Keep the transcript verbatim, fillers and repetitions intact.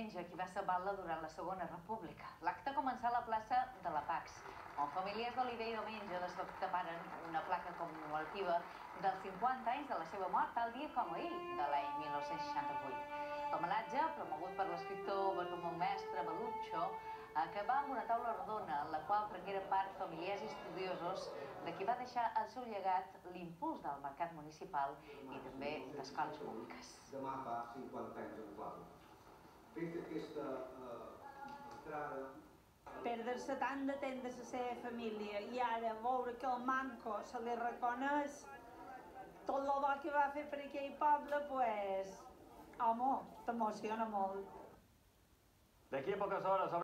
diumenge qui va salvar-la durant la Segona República. L'acte començà a la plaça de la Pax, on familiars d'Oliver i Domenge destaparen una placa commemorativa dels cinquanta anys de la seva mort, tal dia com ahir, de l'any mil nou-cents seixanta-vuit. L'homenatge, promogut per l'escriptor Bartomeu Mestre Balucho, acabà amb una taula rodona en la qual prengueren part familiars i estudiosos de qui va deixar el seu llegat l'impuls del mercat municipal i també d'escoles públiques. Demà fa cinquanta anys en clau. Fet aquesta entrada... Perdre-se tant de temps de la seva família i ara veure que el manco se li reconeix tot el bo que va fer per aquell poble, pues, home, t'emociona molt. D'aquí a poques hores